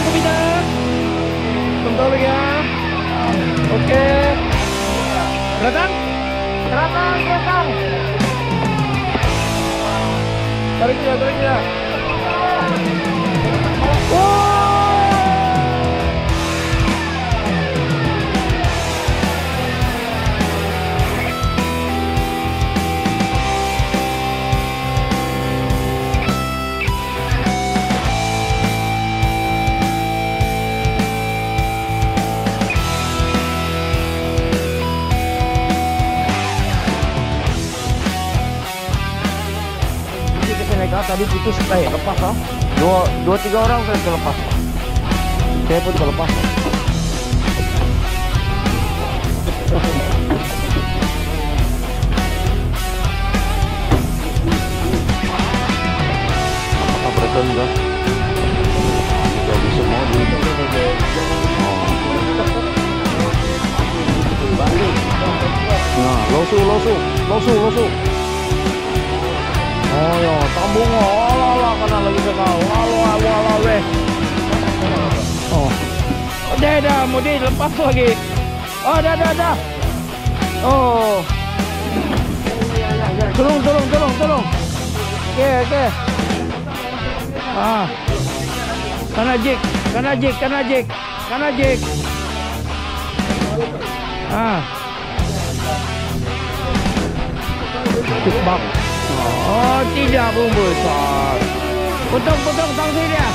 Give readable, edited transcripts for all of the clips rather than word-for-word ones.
Kumita. Contoh lagi ya. Oke. Datang. Datang. Tarik dia. Tadi putus lepas lah. Dua tiga orang saya terlepas. Saya pun terlepas. Apa betul enggak? Jadi semua di balik. Nah, losu. Oh ya, tambung ala kena lagi sekali. Ala weh. Oh. Dah, mudi lepas lagi. Oh, dah. Oh. Tolong. Oke. Ah. Kana jig. Ah. Cepat. Oh, tidak besar. Potong tangsi dia.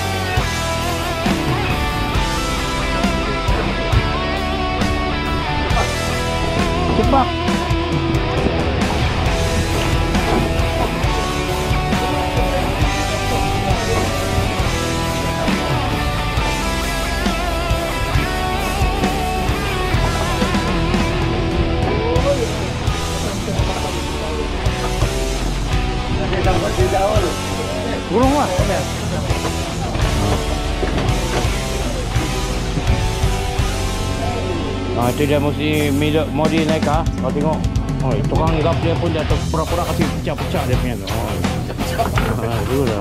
Cepat. Burung lah. Nah, itu dia mesti mau dinaik kah? Kau tengok. Oh, tukang gap dia pun dia pura-pura kasih pecah-pecah dia punya. Oh. Dulu dah.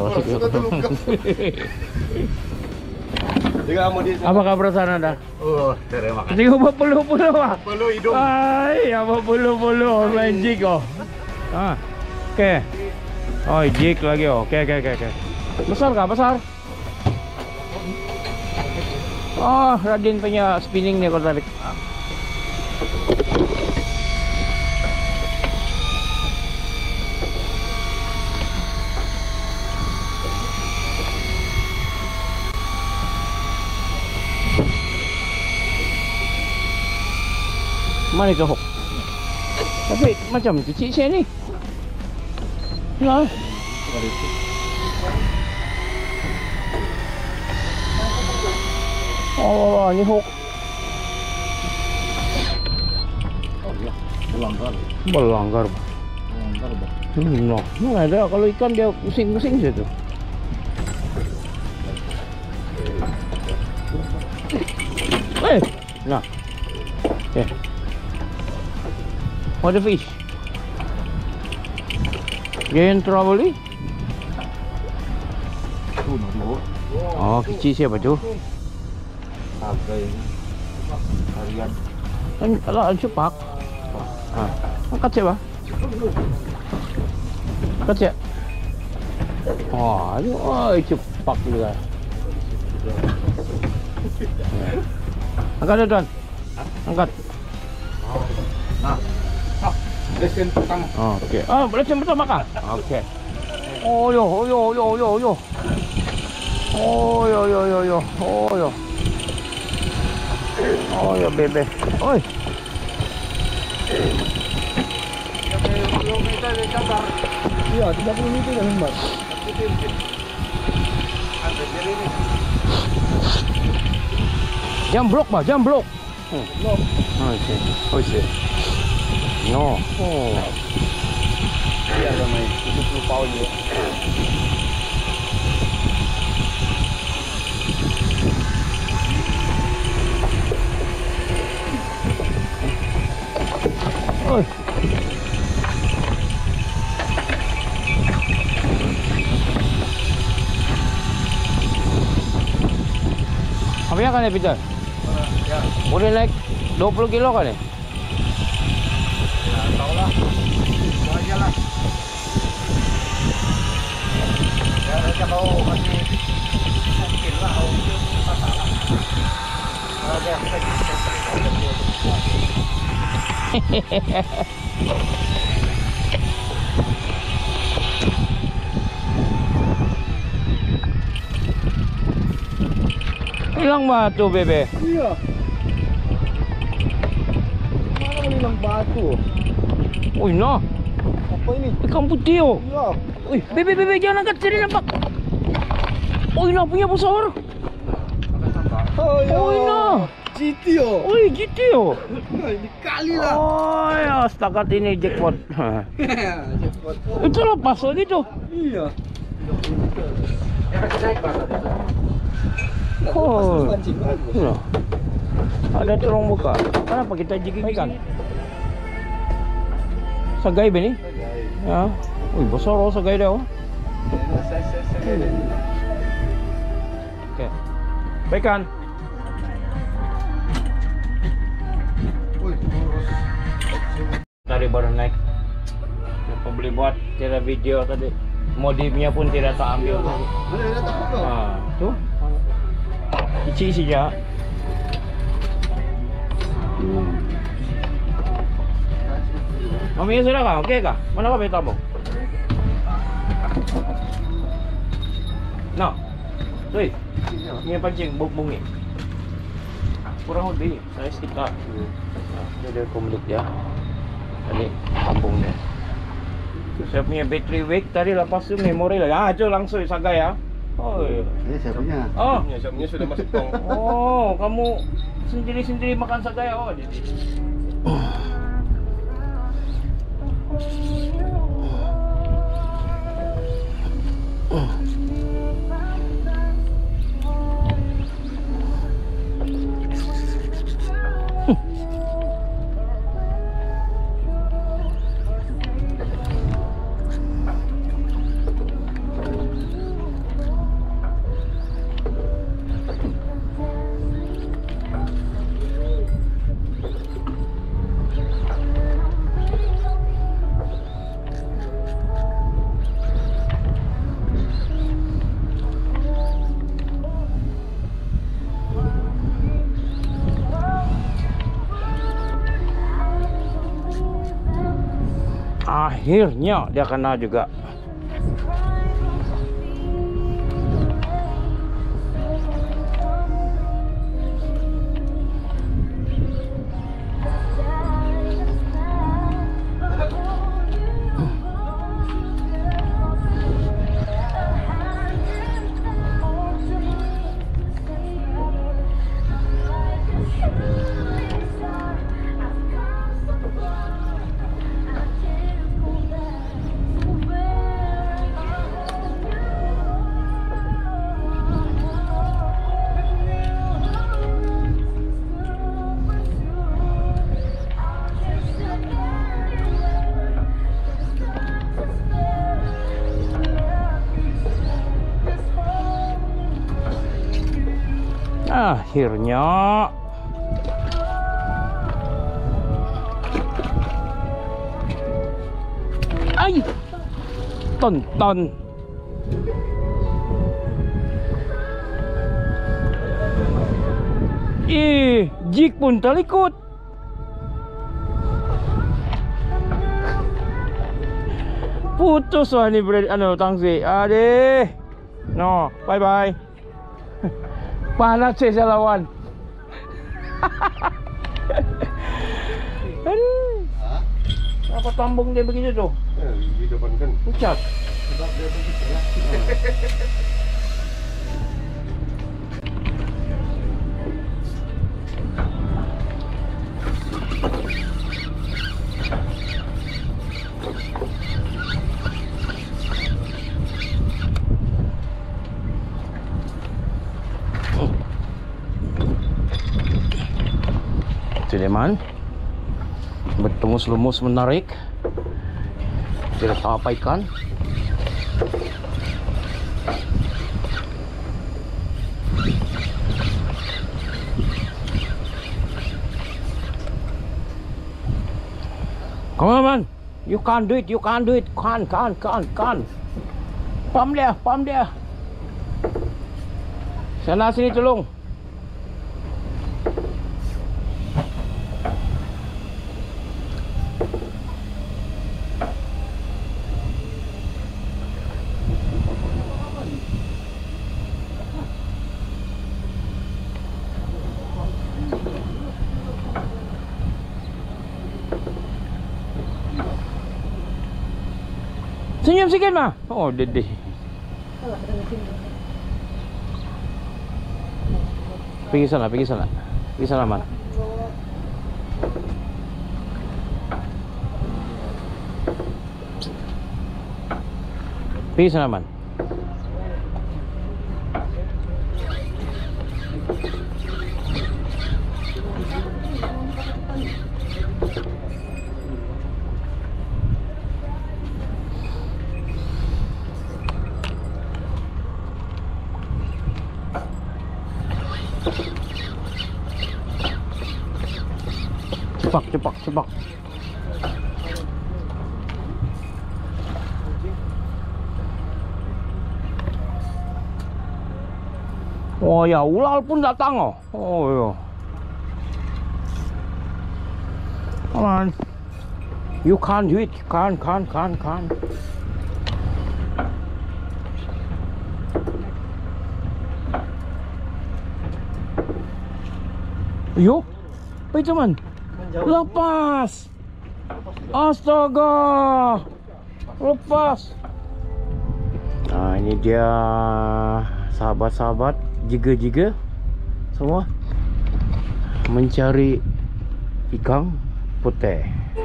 Apakah perasaan anda? Oh, terima kasih. Tengok berpeluh-peluh lah. Peluh hidung. Ay, apa peluh-peluh main jig oh. Ah. Okey. Oh, jig lagi oh. Okey. Besar kah? Besar? Oh, Radin punya spinning ni kalau tarik. Mana itu hook? Tapi macam kecil saya ni. Ya. Oh, ni hook. Belanggar. No, mana ada kalau ikan dia pusing-pusing saja tu. Nah. Okay. What the fish? Gain trouble ni? Oh, kecil siapa tu? Harian. Alah, cepak. Angkat siapa? Angkat siapa? Oh, cepak juga. Angkat tuan. Angkat. Nah. Lesen pertama. Okey. Lesen pertama kah? Okey. Oh yo. Oh yo bebe. Oi. Kilometer dia cabar. Iya, 30 meter dah hembat. Jambrok bah, jambrok. No. Okey. No. Oh. Dia ada main 70 pound dia. Oi. Habisnya kan ya Peter? Ya. Boleh naik 20 kilo kan ya? Ya, tahu lah. Itu aja lah. Ya, saya mau kasih mungkin lah. Masalah. Kalau dia Hilang batu bebe. iya. Mana hilang batu? Wih no, Apa ini? ikan putih oh. Iya. Wih bebe jangan angkat sini nampak. Oh ini punya besar. Oh iya. Oh ini. GT oh. Wih gitu yo. Ini kali lah. Oh ya setakat ini jackpot. Jackpot. Itu lepas lagi tuh. Iya. Oh. Pancing bagus. Iya. Ada terong buka. Kenapa kita jigging ikan? Sagai beni? Ya. Wih besar oh sagai dah oh. Oke. Baikkan. Tadi baru naik. Apa beli buat tidak video tadi. Modifnya pun tidak tak ambil. Ah, tuh. Isi ya. Mami sudah kah? Oke kah? Mana kau beta bang? No. Tuh. Ini pancing bungi. Kurang lebih saya sekitar. Jadi komunik ya. Tadi kampung dia. Saya punya battery week tadi lepas tu memori lagi. Ah, itu langsung sagai ya. Oh iya. Ini saya punya. Oh, Siapnya sudah masuk tong. oh, kamu sendiri makan sagai oh jadi. Akhirnya dia kena juga. Akhirnya ay tonton jig pun terikut. Putus wah ni tangsi. Ade. No, bye bye. Panas saya lawan. Apa tambung dia begitu tuh? Di depan kan. Pucat. Sebab dia begitu ya. Sudirman bertemu selumus menarik, tidak apa ikan. Come on, man. You can't do it. You can't do it. Can't. Pam dia. Sana sini tolong. Senyum sikit mah. Oh, dede. Pergi sana man. Pergi sana man. Cepak. Oh ya, ular pun datang oh. Oh ya. Come on. You can't do it. Can't. Yo, apa itu man? Lepas. Astaga. Lepas. Nah, ini dia sahabat-sahabat jiga semua mencari ikan putih.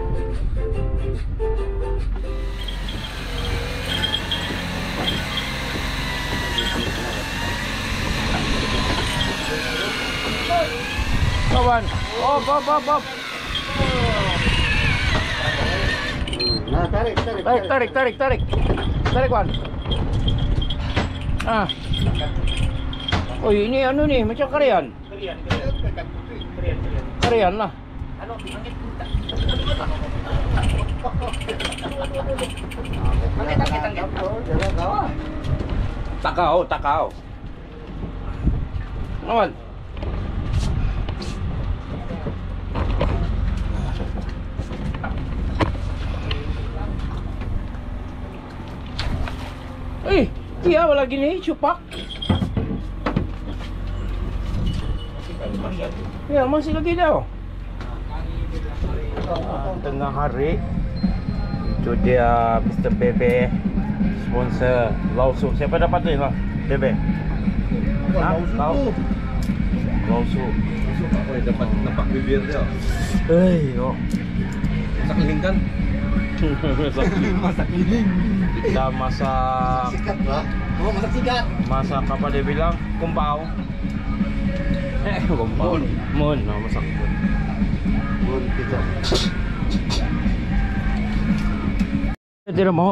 Kawan, op. Nah, tarik. Tarik, kawan. Ah. Oh, ini anu nih, macam karian. Karian lah. Takau. Kawan. Iya lagi nih cupak. Ya masih lagi dah. Tengah hari itu dia Mr. Bebe sponsor Lausu. Siapa dapat ni lah Bebe? Lausu. Apa yang dapat nampak bibir dia? Oh. Masak liling kan? Masak liling. Kita masak sikat lah. Oh, masak sikat. Masak apa dia bilang? Kumpau. Kumpau. Mun, masak mun. Mun kita. Tidak mau.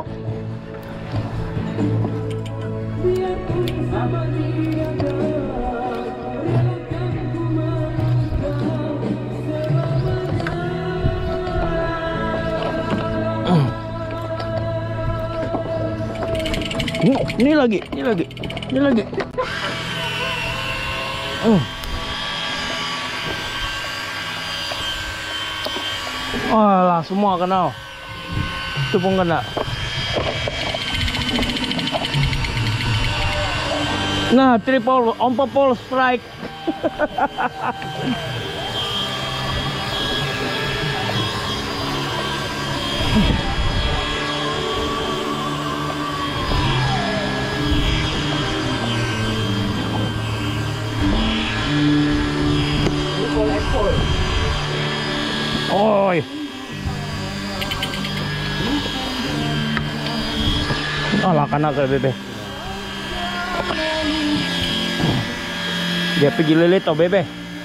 Ini lagi. Alah, semua kena. Itu pun kena. Nah, triple on purple strike. Oi. Alah, kena ke Bebe. Dia pergi lilit tau Bebe.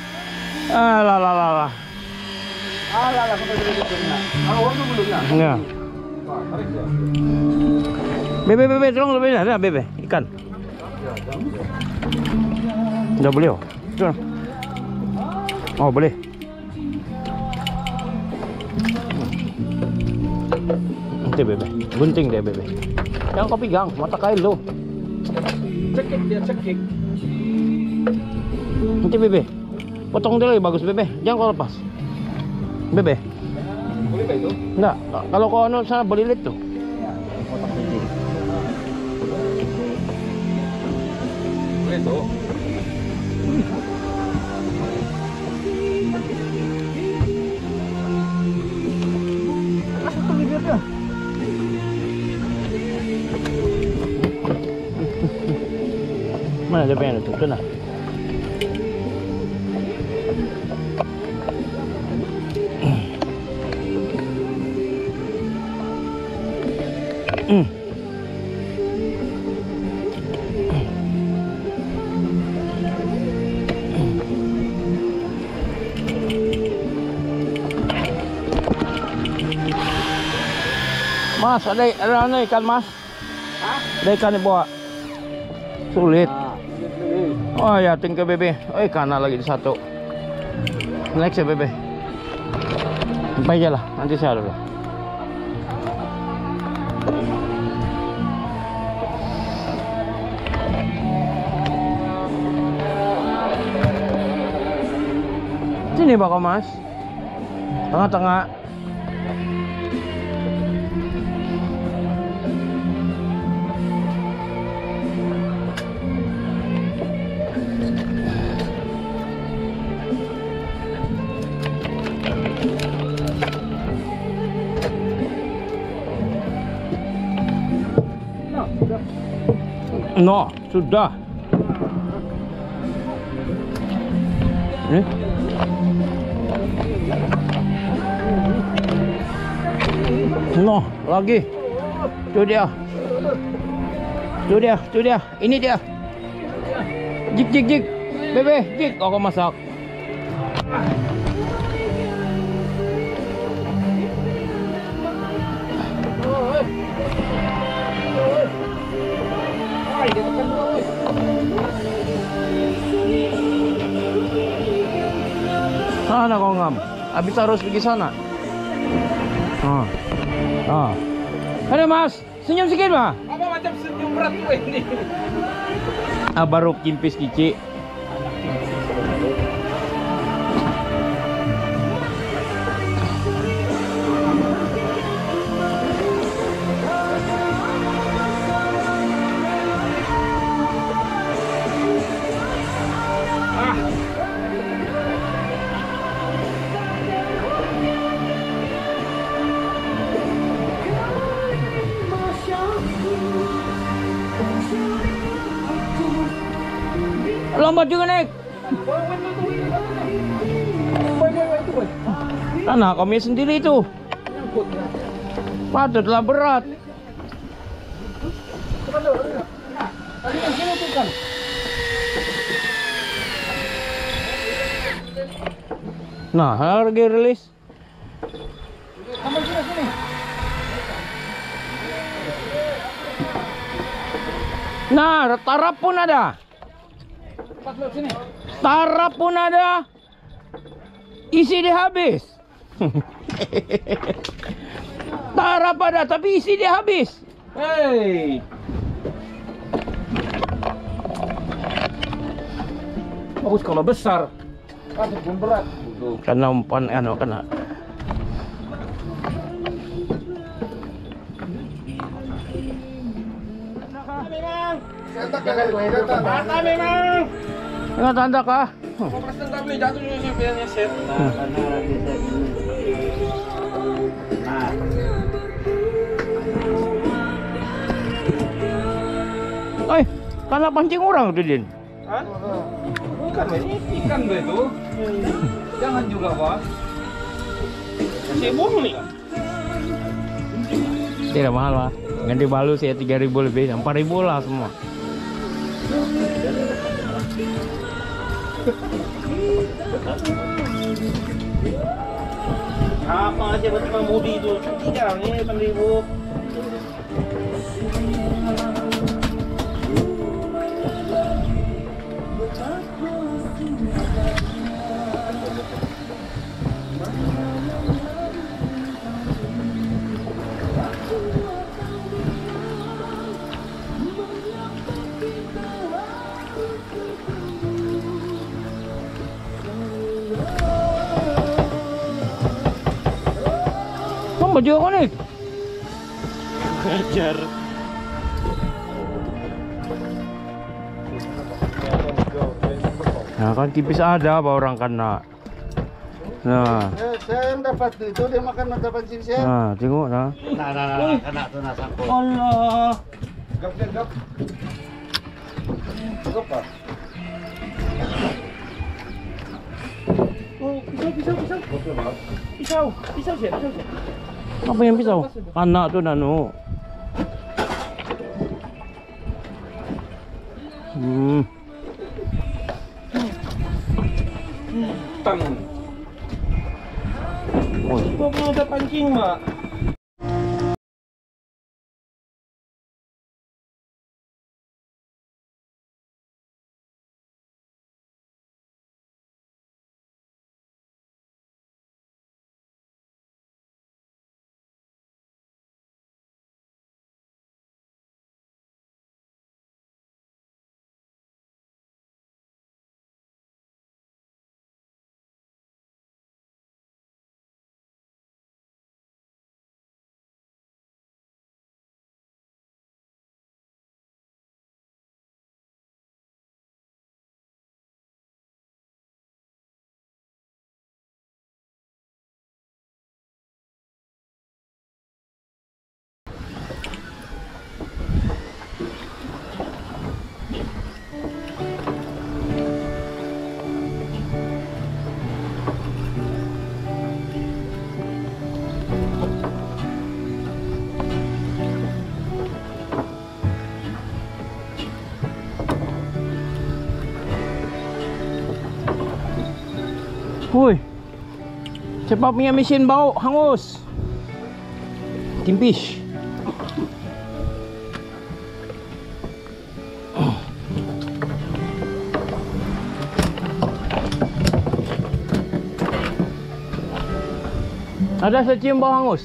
Alah. Sampai dia. Orang tu belum nak. Ya. Bebe, tolong lebih dah Bebe, ikan. Dah boleh oh. Tolong. Oh, boleh. Nanti bebe, gunting deh bebe. Jangan kau pegang, mata kail lo. Cekik dia, cekik. Nanti bebe, potong dulu bagus bebe. Jangan kau lepas. Bebe. Boleh kah itu? Enggak, kalau kau anu sana belilit tuh. Boleh tuh. Masuk tuh bibirnya. Mana dia pengen itu? Tuh nah. Mas, ada ano ikan mas? Ada ikan di bawah. Sulit. Oh ya, tinggal bebe. Oh ikan lagi di satu. Next ya bebe. Sampai aja lah, nanti saya dulu. Sini Pak Mas. Tengah-tengah. No, sudah. Ini. No, lagi. Itu dia. Itu dia, itu dia. Ini dia. Jik jik jik. Bebe, jik aku masak. Sana kau ngam. Habis harus pergi sana. Ada mas, senyum sedikit mah. Apa macam senyum berat gue ini? Baru kimpis cici. Lompat juga naik. Karena kami sendiri itu. Patutlah berat. Nah, lagi rilis. Nah, tarap pun ada. Tarap pun ada. Isi dia habis. Tarap ada tapi isi dia habis. Hei. Bagus kalau besar. Kan pun berat. Karena umpan kena. Memang. Ingat tanda kah? Pasti tak boleh jatuh juga sepedanya set. Karena lagi set dulu. Oi, karena pancing orang tuh Din. Hah? Bukan ini ikan tuh itu. Jangan juga Pak. Masih bom nih kan? Tidak mahal lah. Ganti balu saya 3.000 lebih, 4.000 lah semua. Apa aja buat Bang Budi itu? 3 ini 8.000. baju aku nih. Ngajar. Nah kan tipis ada apa orang kena. Nah, Saya yang dapat itu dia makan dapat sini saya. nah tengok nah. Nah, kena tuh nah sangkut. Allah. Gap. Gap apa? Oh, pisau. Pisau siap. Apa yang pisau? Anak tuh nanu. Tang. Oh, Gua mau ada pancing, Mak. Woi, cepat punya mesin bau hangus. Timpis. Ada saya cium bau hangus.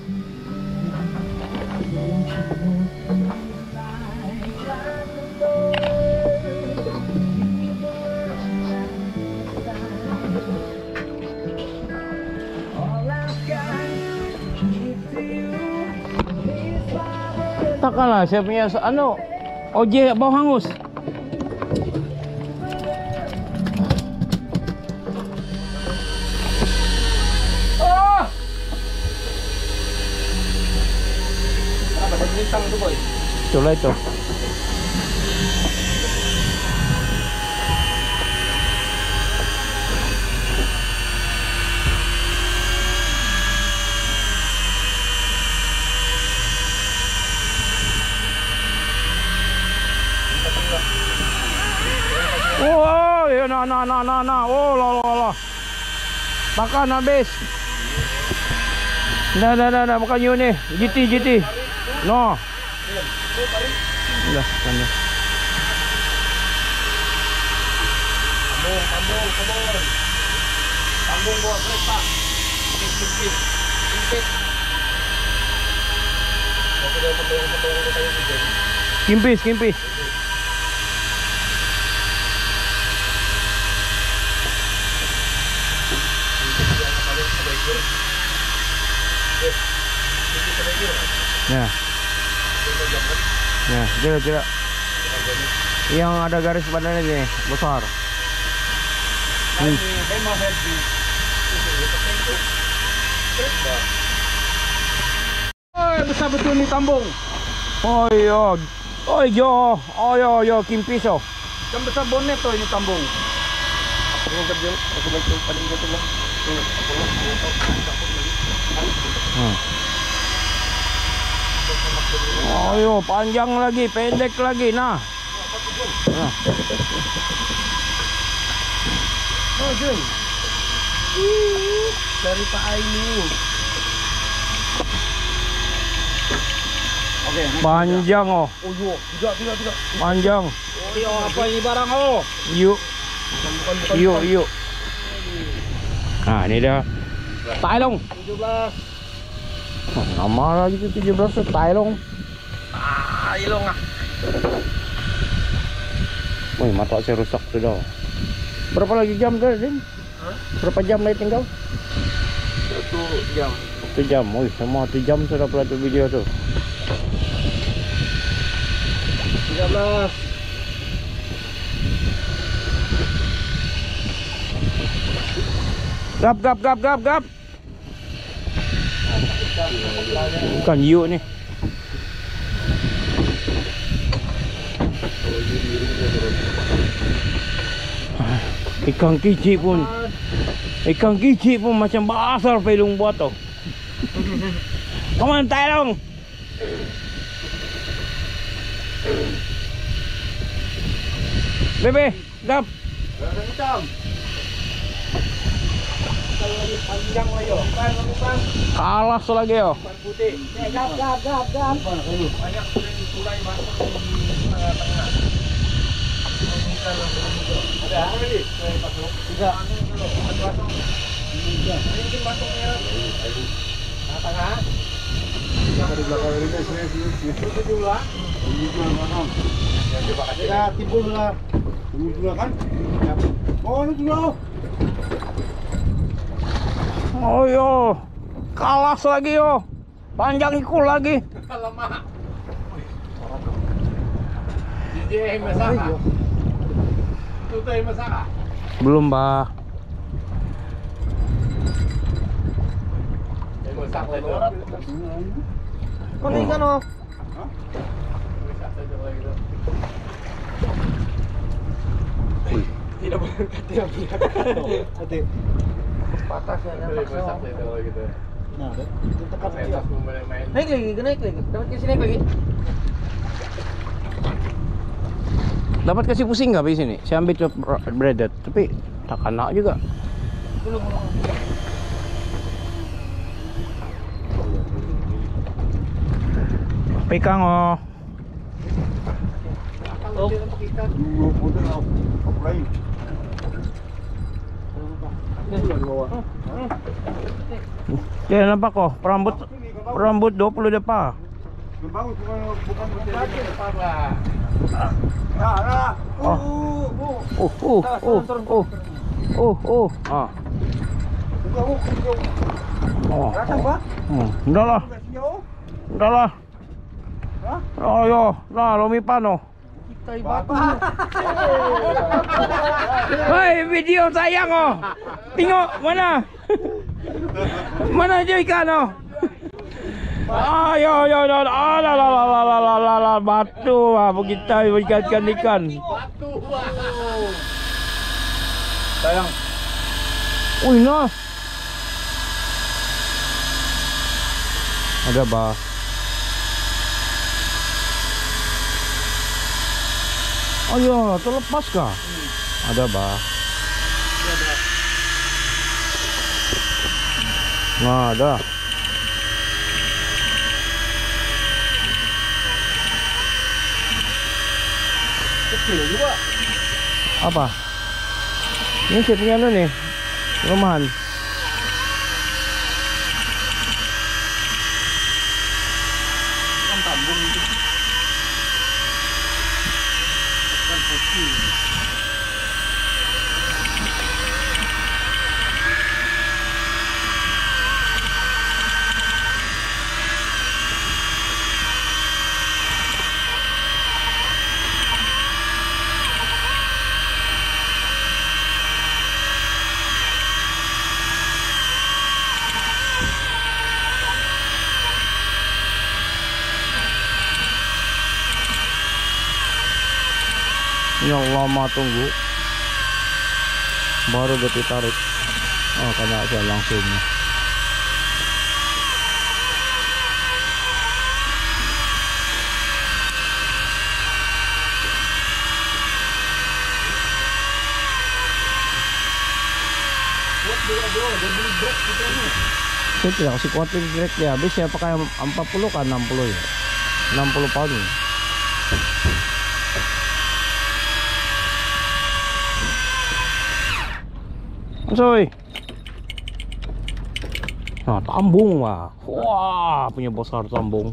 Takkanlah saya punya anu ojek bau hangus. Ah! Apa ada bintang tuh, boy? Itulah itu. Oh, ya nah. Oh, la. Makan habis. Dah, makan you ni. GT. No. Dah, sana. Tambung bawa kereta. Impit. Kimpis. Ya. Tidak. Yang ada garis badannya ini besar. Oh, besar betul ni tambung. Oh yo, kimpis oh. Yang besar bonet tuh ini tambung. Oh yo, panjang lagi, pendek lagi, nah. Oh, Jun. Dari Pak Aini. Oke. Panjang oh. Oh, yo, tidak. Panjang. Apa ini barang oh? Yuk. Nah, ini dah. Tailong. 17. Nama lagi tu 17 Tailong. Ilong ah. Woi, mata saya rusak sudah. Berapa lagi jam dah, Din? Berapa jam lagi tinggal? 1 jam. 1 jam. Wih, semua 1 jam sudah pula tu video tu. 13. Gap. Ikan hiu ni. Ikan kicik pun macam besar pelung buat tu. Come on, tolong. Bebe, gap. Hitam. Panjang ayo. Bukan. Kalah lagi yo. Putih. Gap. Banyak sulai masuk di tengah-tengah. Ada lagi? Tiga. Mungkin masuknya tengah. Di belakang ini itu juga. Ya timbul lah. Timbul kan? Oh ini dulu. Oh yo, kalah lagi yo. Panjang ikut lagi. Lemah. DJ masak. Tutai masak. Belum, Bah. Masak lagi. Kau ikan oh. Tidak boleh hati. Patah saya masak gitu. Nah, tekan dia. Naik lagi. Dapat kasih naik lagi. Dapat kasih pusing nggak di sini? Saya ambil tuh breaded, tapi tak kena juga. Belum. Pekang oh. Ya nampak kok, perambut 20 depa. Udah lah. Oh yo, nah lumipan oh. Hei, video sayang oh. Tengok mana? Mana je ikan oh? Yo, batu ah, kita ikan. Batu. Sayang. Wih, no. Ada bah. Oh iya, terlepas kah? Ada bah. Nah, ada. Kecil juga. Apa? Ini saya punya nih, rumahan. Kan tambung itu. Kan putih. Yang lama tunggu baru ditarik. Oh, karena aja langsung. Saya tidak kasih kuatin grade dia. Habis saya pakai 40 kan 60 ya. 60 pound. Soy. Nah, tambung lah. Wah, punya besar tambung.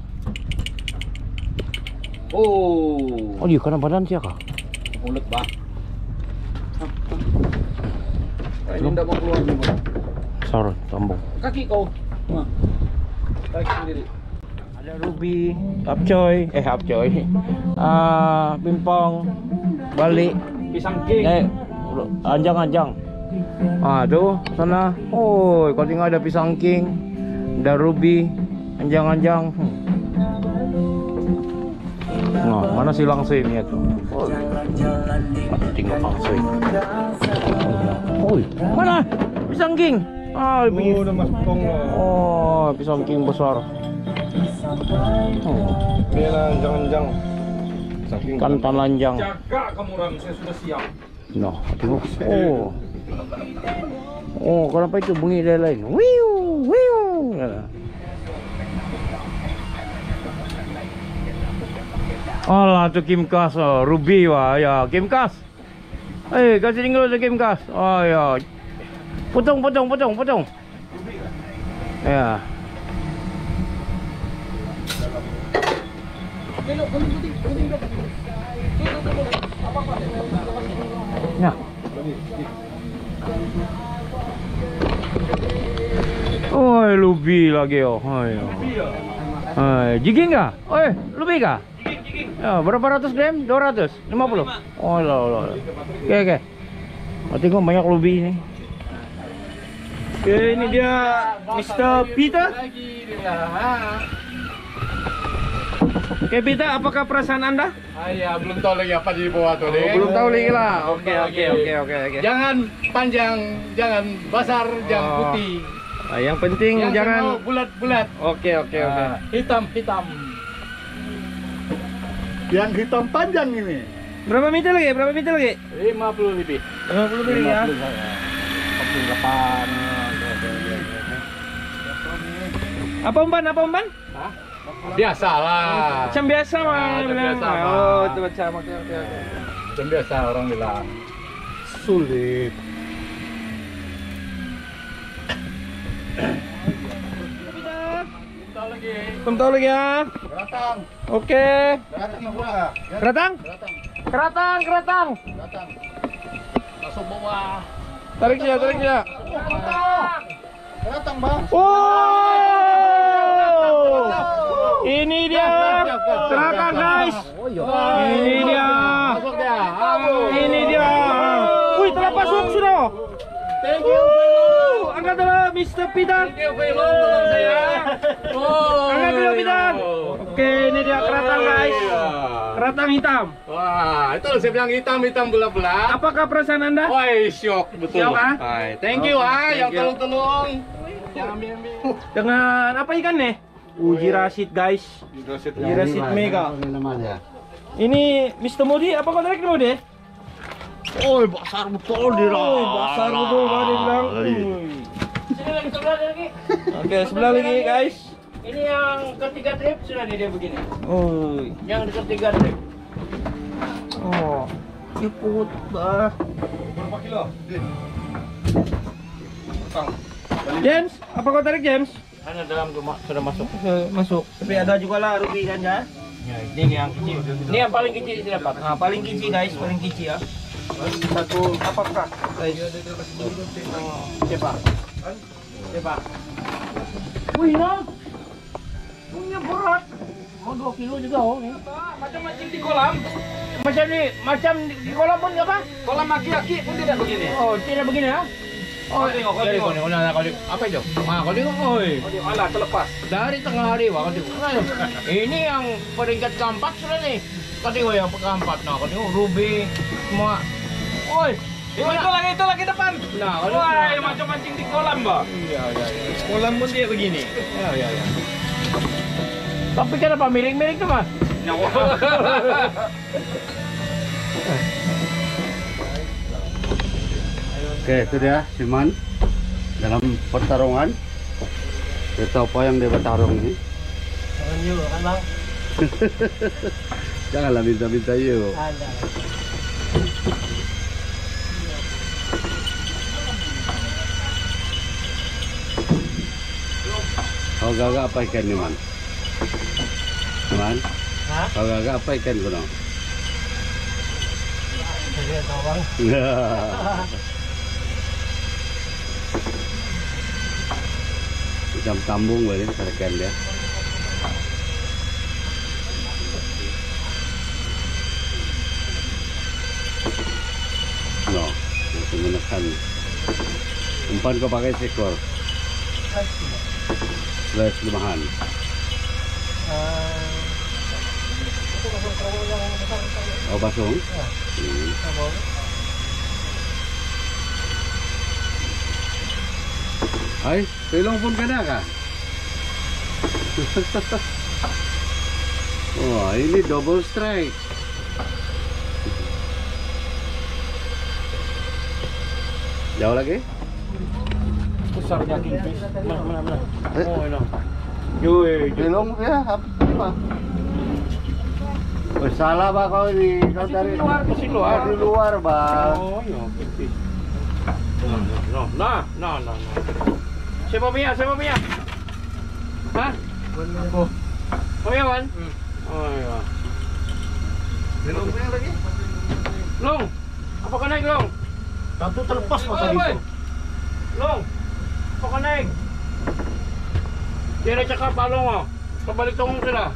Oh, dia kena badan siapa? mulut bah. Ini ndak mau keluar nih, Bang. Besar tambung. Kaki kau. Tarik sendiri. Ada ruby, hapcoy, pimpong, balik, Pisang king. anjang-anjang. Tuh sana. Oh, kau tengok ada pisang king, ada ruby, anjang-anjang. Nah, mana si langsingnya tuh? Oh, tengok langsing. Oh, mana pisang king? Udah mas pong. Oh, pisang king besar. Ini lanjang-lanjang. Kantan lanjang. Jaga kamu Ram, saya sudah siap. Nah, tengok. Oh, kenapa itu bunyi lain? Wiu, wiu. Alah, tu Kimkas, Ruby wah, ya Kimkas. Kasih tinggal tu Kimkas. Oh ya. Potong. Ya. Nah. Oh, lubi lagi oh. Jiging kah? Lubi kah? Ya, berapa ratus gram? 200? 50? Oh, lah. Oke. Tengok banyak lubi ini. Oke, ini dia Mr. Peter. Oke, Peter, apakah perasaan Anda? Ya, belum tahu lagi apa di bawah tuh. Belum tahu lagi lah. Oke. Jangan panjang, jangan besar, jangan putih. Yang penting jangan bulat-bulat. Oke. Hitam. Yang hitam panjang ini. Berapa meter lagi? 50 lebih. 50 lebih ya. 48. Apa umpan? Biasalah. Macam biasa mah. Biasa. Oh, itu macam oke. Macam biasa orang bilang. Sulit. Tahu lagi ya. Keratang. Oke. Keratang. Keratang. Masuk bawah. Tarik dia. Keratang, Bang. Wow. Ini dia. Keratang, guys. Ini dia. Masuk dia. Ini dia. Wih, telah masuk sudah. Thank you. Angkat dulu Mr. Peter. Thank you, tolong saya. Angkat dulu Peter. Oke, ini dia keratang, guys. Keratang hitam. Wah, itu saya bilang hitam belah-belah. Apakah perasaan Anda? Wah, syok betul. Syok, ah? Hai, thank you yang tolong. Yang ambil. Dengan apa ikan nih? Jirasit, guys. Jirasit mega. Ini Mr. Modi, apa kau tarik Modi? Oh, besar betul dia. Besar betul kan dia bilang. Sebelah lagi. Oke, sebelah lagi, guys. Ini yang ketiga trip sudah dia begini. Oh, yang ketiga trip. Oh, iput bah. Berapa kilo? James, apa kau tarik James? Hanya dalam rumah sudah masuk. Masuk. Tapi ada juga lah ruby kan ya. Ya, ini yang kecil. Ini yang paling kecil dapat. Nah, paling kecil guys, paling kecil ya. Satu apakah? Coba. Wih, nah. Punya berat. Oh, 2 kilo juga oh nih. Macam mancing di kolam. Macam di kolam pun apa? Kolam aki-aki pun tidak begini. Oh, tidak begini ya? Oh, tengok. Apa itu? Kau tengok, oi. Alah, terlepas. Dari tengah hari, kau tengok. Ini yang peringkat keempat sudah nih. Kau tengok yang keempat. Nah, kau tengok ruby semua. Oi, Itu lagi depan. nah, Wah, macam mancing di kolam, Mbak. Iya. Kolam pun dia begini. Ya. Tapi kenapa miring-miring tuh, Mas? Oke, itu dia Siman dalam pertarungan. Kita apa yang dia bertarung ini? Jangan yuk, kan Bang? Janganlah minta-minta yuk. Ada. Kau gagak apa ikan ni, Man? Man? Hah? Kau gagak apa ikan kuno? Saya tahu Bang. Macam tambung balik tarikan dia. No, masih menekan. Umpan kau pakai sekor. Slash lemahan. Oh pasung? Ay, telepon ka na ka? Wah, ini double strike. Jauh lagi? Besarnya kingfish. Mana. Oh, ini. Yui, belum ya, apa? Oh, salah ba kau ini? Kau dari luar, di luar, Bang. Oh, iya, kingfish. Nah. Siapa punya? Hah? Oh iya, Wan? Oh iya. Belum punya lagi? Long, apa kau naik, Long? Satu terlepas mata itu. Long, apa kau naik? Dia ada cakap Pak Long, oh. Kembali tongong sudah.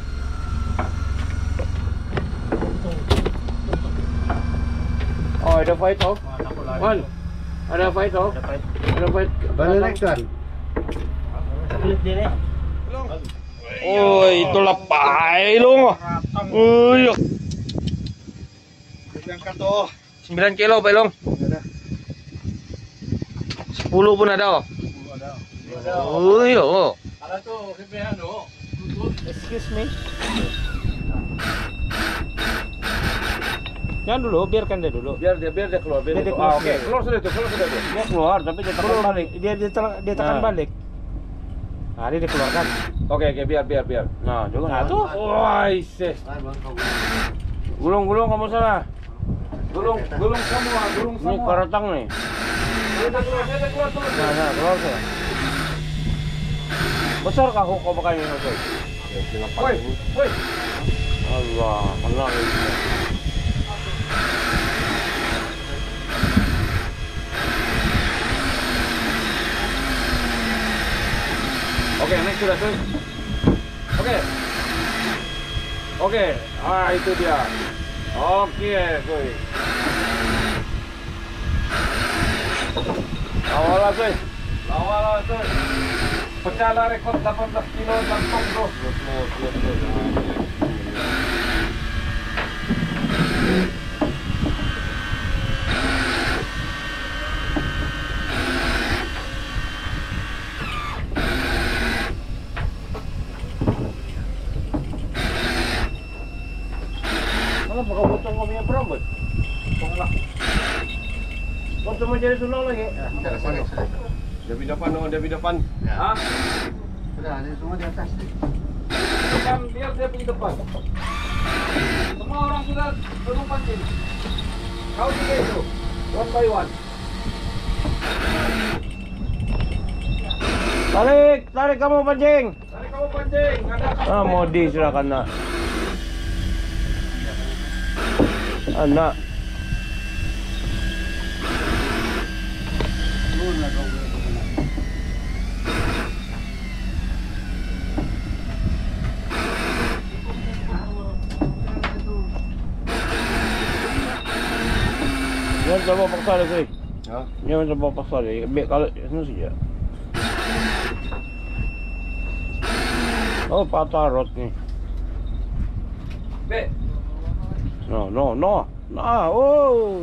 Oh, ada fight off. Wan, ada fight off. Ada fight. Balik kan? Oh, itulah pai lu. Uy. 9 kilo Pak Long. 10 pun ada. Uy, oh. Excuse me. Jangan dulu, biarkan dia dulu. Biar dia keluar. Biar dia keluar. Oke, keluar sudah tuh. Dia keluar, tapi dia tekan balik. Dia tekan Nah. balik. Nah, dia dikeluarkan. Oke, biar. Nah, juga. Nah, tuh. Wah, ise. Gulung kamu salah. Gulung semua. Ini karatang nih. Dia keluar tuh. Nah, keluar saya. Besar kah kok makanya itu? Woi. Allah, Allah ini. Oke, next sudah tuh. Oke. Ah, itu dia. Oke, cuy. Awalnya cuy. Pecahlah rekor 18 kilo dan top bro. Mana bakal potong kami yang perambut? Tolak. Potong aja sunang lagi. Dia di depan. Ya. Hah? Sudah, ini semua di atas nih. Bukan, biar dia di depan. Semua orang sudah belum pancing. Kau juga itu. One by one. Tarik kamu pancing. Tarik kamu pancing. Ah, modi sudah kena. Anak. Jangan coba paksa dia, Sri. Jangan coba paksa dia. Kalau ini saja. Oh, patah rot nih. B. No. Nah, oh.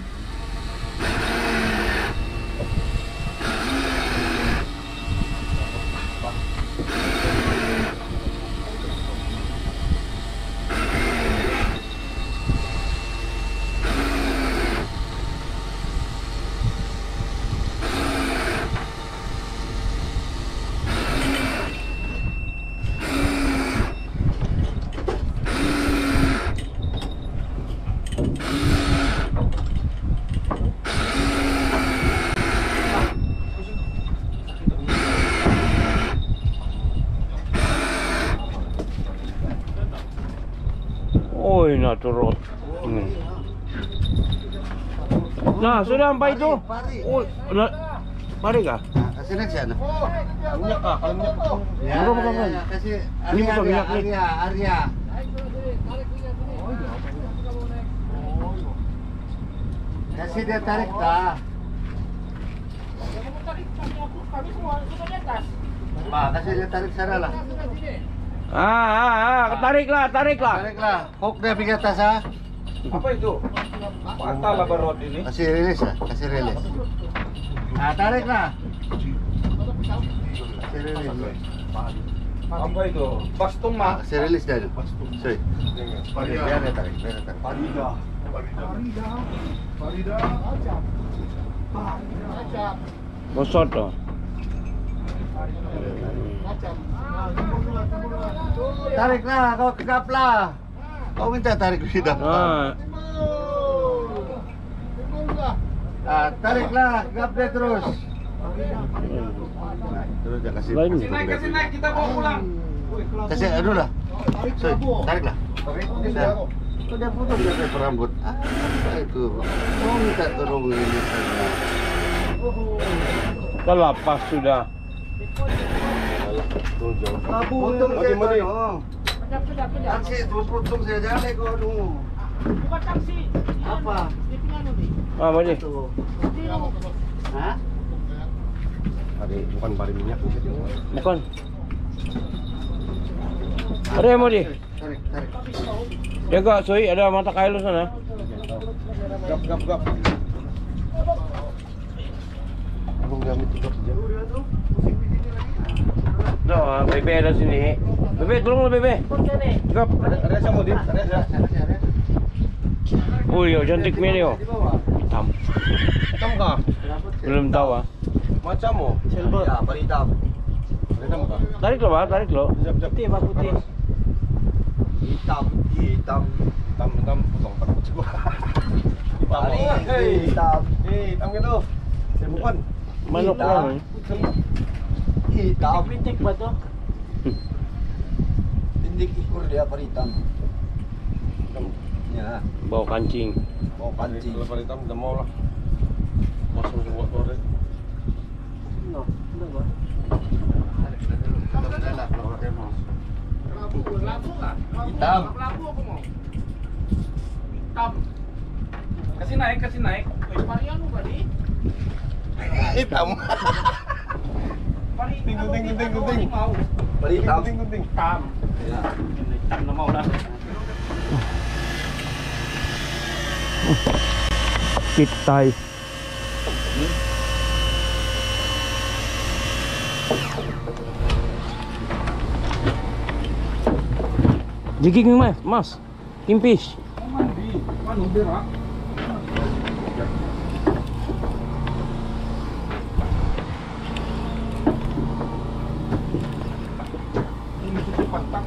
Oi, nak turut. Nah, sudah sampai itu. Oh, pari kah? Kasih next ya. Minyak kah? Kalau minyak Ya, Bukan. ya, kasih Ini bukan minyak, Lik. Arya. Kasih dia tarik dah. Pak, kasih dia tarik sana lah. Tariklah. Tariklah. Hook dia pergi atas ah. Apa itu? Patah lah barod ini. Kasih rilis ya, kasih rilis. Nah, tariklah. Kasih rilis. Apa itu? Bastung mah. Kasih rilis dah. Sorry. Biar dia tarik, biar dia tarik. Bosot tuh. Tariklah, kau gegaplah. Kau minta tarik lidah. Tariklah, gegap dia terus. Terus dia kasih. Kasih naik, kita bawa pulang. Kasih aduh lah. Sorry, tariklah. Kau dia potong dia rambut. Apa itu? Kau minta tolong ini saja. Terlepas sudah. Potong saja. Taksi, potong saja deh kau dulu. Bukan taksi. Apa? Dia punya nih. Apa nih? Hah? Bukan bari minyak gitu. Bukan. Ada yang mau di? Tarik. Jaga, Soy, ada mata kail lu sana. Gap. Abang gamit juga saja. Tuh, Bebe ada sini. Bebe, tolong lu Bebe. Gap. Ada sama dia. Ada. Oh iya, cantik Melio. Hitam. Hitam kah? Belum tahu ah. Macam mo. Silver. Ya, bari hitam. Hitam kah? Tarik lo, Pak, tarik lo. Siap. Putih, Pak, putih. Hitam. Hitam, potong takut gua. Hitam gitu. Bukan. Manok lang. Hitam. Pintik ba to? Pintik ikul dia paritam. Ya, Bawa kancing. mau kancing. Kalau paritam udah mau lah. Masuk semua korek. No, enggak ba? Hitam. Hitam. Kasih naik. Hitam. Gunting. Paritam. Hitam. Ya. Hitam na mau lah. Kitay. Jiging mas. Kimpis. Mandi. Manu berak. Ini cuci pantak.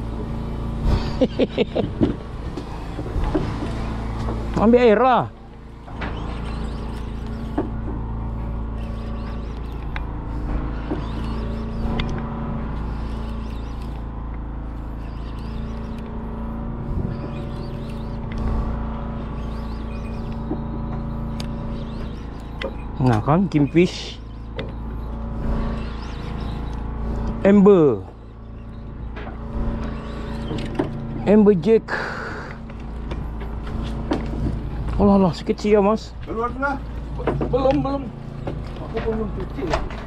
Ambil air lah. Nah kan, Kingfish, Amber Jack. Allah, sikit sih ya mas. Keluar tengah. Belum. Aku belum cuci.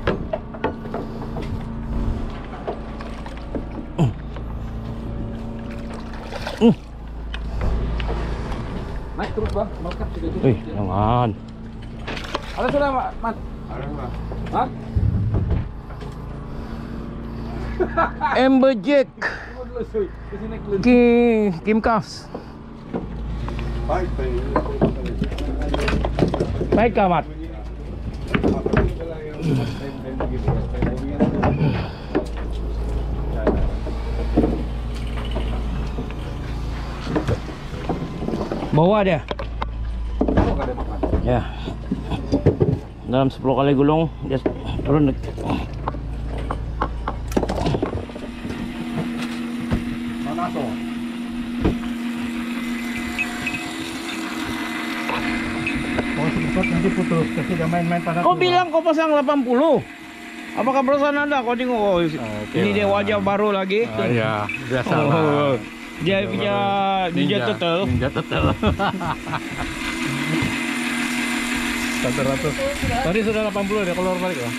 Naik terus bang, melekat sudah cuci. Wih, jangan. Ada sudah Mat? Ada enggak? Hah? Amber Jack, Tunggu dulu Soy, kesini kelihatan. Kim Kas. Baik. Baik kamat. Bawa dia. Ya. Dalam 10 kali gulung dia turun. Mana tuh? Mau cepat nanti putus. Kasih dia main-main pada. Kau bilang kau pasang 80. Apa keperasaan Anda? Kau tengok, oh, ini dia wajah baru lagi. Ya, biasa lah. Oh, dia punya Ninja Turtle. Ninja Turtle. 100. Tadi sudah 80 dia keluar balik ya.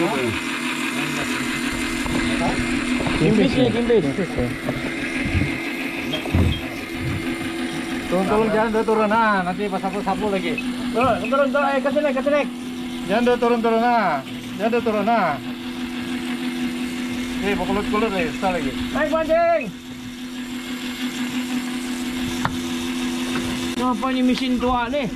Kimpis nih, kimpis. Tolong jangan dulu turun, nah nanti pas sapu lagi. Turun, kasih naik. Jangan dulu turun, nah. Jangan dulu turun, nah. Nih, mau kulut nih, sekali lagi. Naik pancing. Apa ini mesin tua nih?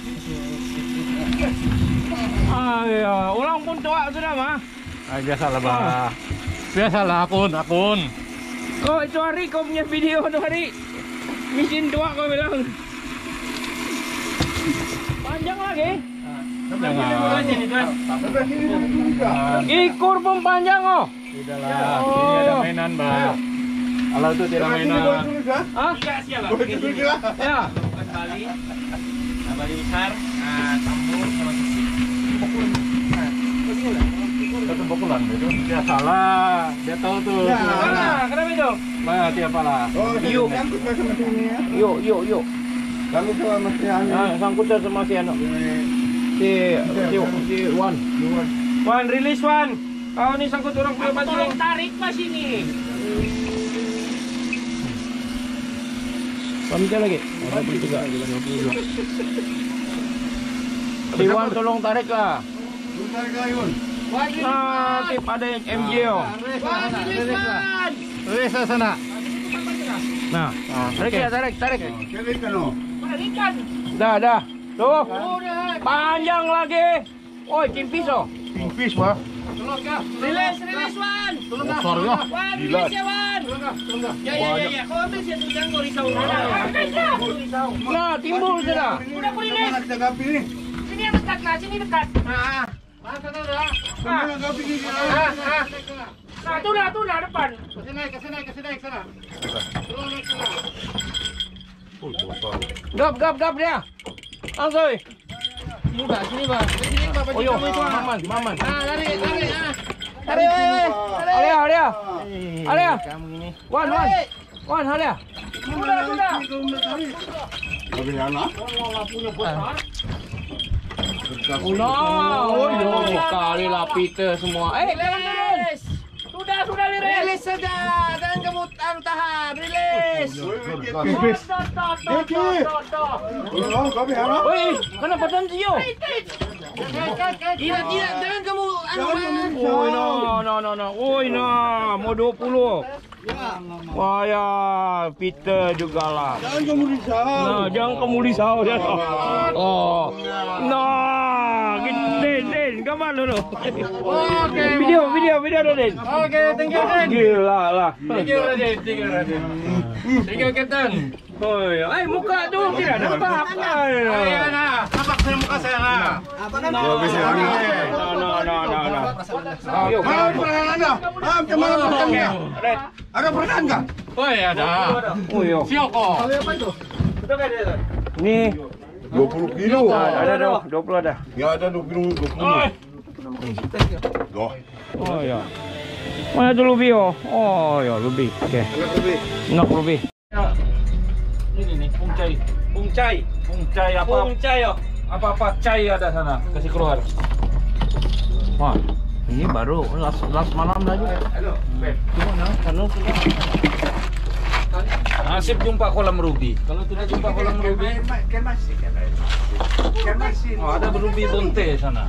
Ya, orang pun tua sudah mah. Biasalah, Bah. Biasalah akun. Oh, itu hari kau punya video tu hari. Mesin tua kau bilang. Panjang lagi. Ikur pun panjang oh. Tidaklah, ini ada mainan, Bah. Kalau itu tidak mainan. Hah? Ya. Bali besar, campur sama sisi. Satu bokulan itu. Biasalah, dia tahu tuh. Kenapa itu? Bah, tiap apalah. Yuk. Kami sama Mas Anu. Sangkutan sama si Ano. Si Wan, release Wan. Kau ni sangkut orang punya pancing. Tarik pas ini. Pamit lagi. Si Wan tolong tarik lah. Tarik ayun. Nanti pada MJ. Release sana. Nah, tarik ya, tarik. Kevin kano. Dah. Tuh. Panjang lagi. Oi, kimpis oh. Fish, Bah. Release Wan. Besar ya. Wan, release ya Wan. Ya. Kau ambil situ jangan kau risau. Nah, timbul sudah. Udah aku release. Mana kita gapi ni? Sini yang dekat lah, sini dekat. Mana dah? Mana gapi ni? Nah, tu dah depan. Kasih naik sana. Turun naik sana. Gap dia. Langsung. Sini Bang. Sini Bang. Oh yo, maman. Lari. Tarik. Alia. Wan, Alia. Sudah. Gapi anak. Oh yo, kali lah Peter semua. Release. Sudah release saja. Jangan kamu tahan. Release. Oh, gapi anak. Woi, kenapa berhenti yo? Tidak, jangan kamu Woi, mau 20. Wah ya, Peter juga lah. Jangan kamu risau. Nah, jangan kamu risau dia. Oh, nah, Den, gambar dulu. Oke. Video dulu, Den. Oke, thank you, Den. Gila lah. Thank you, Raden. Thank you, Captain. Oh ya, muka tuh tidak nampak. Ayo, nampak saya muka saya lah. Ayo, Mana peranan Anda? Macam mana peranan? Ada peranan enggak? Oh ya, ada. Oh yo. Sioko. Nih, 20 kilo. ada 20 ada. Ya ada 20. Doh. Oh ya. Mana tuh lebih oh? Oh ya lebih. Oke. Nak lebih. Ini nih, Pungcai apa? yo. Apa cai ada sana. Kasih keluar. Wah, ini baru last malam lagi. Halo, sudah. Nasib jumpa kolam ruby. Kalau tidak jumpa kolam ruby, ada ruby bonte sana.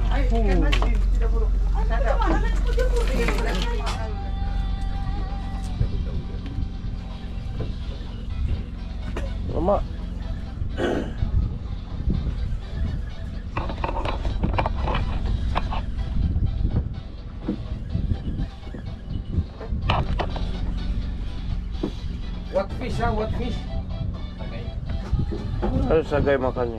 Lama. What fish? Harus sagai makannya.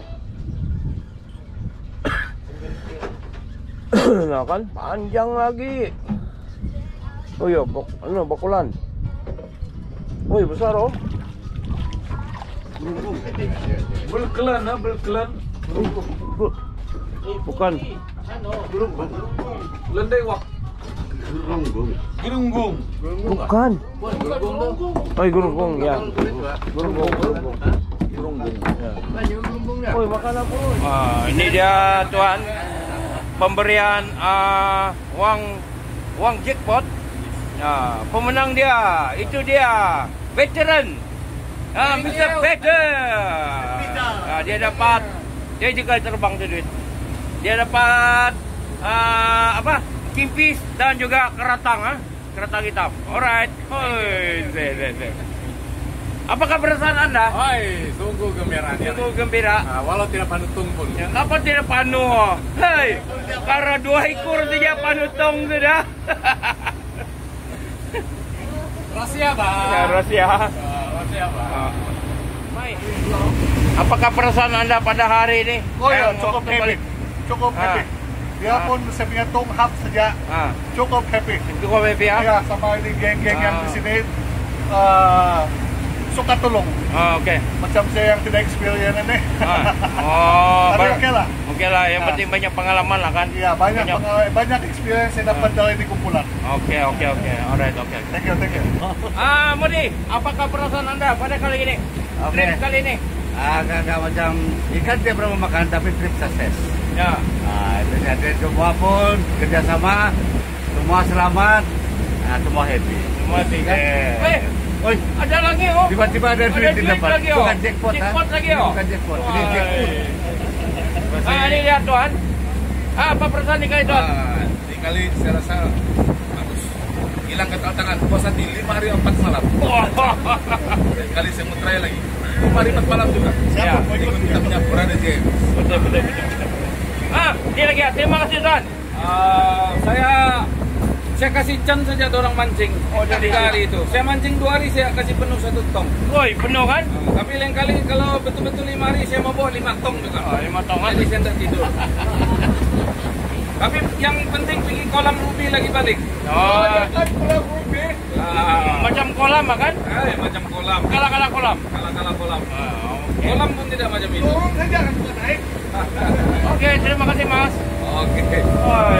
Nah kan panjang lagi. Oh iya, bakulan. Oh iya besar oh. Belkelan. Bukan. Lendai wak. Gerunggung. Gerunggung. Bukan. Gerunggung. Oh, gerunggung ya. Gerunggung. Woi, makan apa? Ini dia tuan pemberian uang jackpot. Nah, pemenang dia, itu dia, veteran. Mr. Peter. Nah, dia dapat, dia juga terbang tu duit. Dia dapat apa? Kimpis dan juga keratang, keratang hitam. Alright. Apakah perasaan Anda? Hai, sungguh gembira. Sungguh gembira. Walau tidak panutung pun. Ya, apa tidak panu? Hei, karena 2 ekor saja panutong sudah. Rahasia, Bang. Ya, rahasia. Rahasia, Bang. Mai, apakah perasaan Anda pada hari ini? Oh ya, Yang cukup waktu happy. Cukup happy. Dia pun saya punya tunghap saja. Cukup happy. Cukup happy ya? Ya, sama ini geng-geng yang di sini suka tolong. Oke. Macam saya yang tidak experience ini. Tapi baik. oke lah. Oke lah, yang penting banyak pengalaman lah kan? Iya, banyak experience saya dapat dari di kumpulan. Oke. Alright, oke. Thank you. Mudi, apakah perasaan Anda pada kali ini? Trip kali ini? Agak macam ikan dia pernah makan tapi trip sukses. Ya. Itu jadi semua pun kerjasama, semua selamat, semua happy. Semua happy kan? Oi, Ada lagi oh. tiba-tiba ada duit di depan. Lagi, oh. Bukan jackpot, Jackpot lagi oh. Bukan jackpot, ini jackpot. Ini lihat tuan. Apa perasaan nih kali tuan? Ini kali saya rasa bagus. Hilang ketantangan. Puasa di 5 hari 4 malam. Dan kali saya mau try lagi. 5 hari 4 malam juga. Ya. Ikut kita punya Brother James. Betul. Ini lagi ya. Terima kasih tuan. Saya kasih chance saja orang mancing. Jadi 3 hari itu. Saya mancing 2 hari saya kasih penuh 1 tong. Woi, penuh kan? Tapi lain kali kalau betul-betul 5 hari saya mau bawa 5 tong juga. 5 tong kan? Jadi saya tidak tidur. Tapi yang penting pergi kolam ruby lagi balik. Kan kolam ruby. Macam kolam kan? Macam kolam. Kala kolam. Kala kolam. Kolam pun tidak macam itu. Turun saja kan bukan naik. Oke, terima kasih Mas. Oke.